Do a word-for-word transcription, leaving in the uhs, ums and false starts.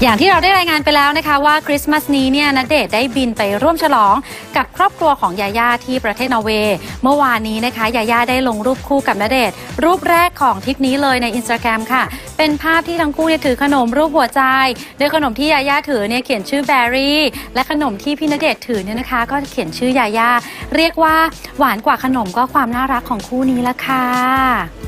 อย่างที่เราได้รายงานไปแล้วนะคะว่าคริสต์มาสนี้เนี่ยณเดชน์ได้บินไปร่วมฉลองกับครอบครัวของยาย่าที่ประเทศนอร์เวย์เมื่อวานนี้นะคะยาย่าได้ลงรูปคู่กับณเดชน์รูปแรกของทริปนี้เลยใน อินสตาแกรม ค่ะเป็นภาพที่ทั้งคู่เนี่ยถือขนมรูปหัวใจโดยขนมที่ยาย่าถือเนี่ยเขียนชื่อแบรี่และขนมที่พี่ณเดชน์ถือเนี่ยนะคะก็เขียนชื่อยาย่าเรียกว่าหวานกว่าขนมก็ความน่ารักของคู่นี้ละค่ะ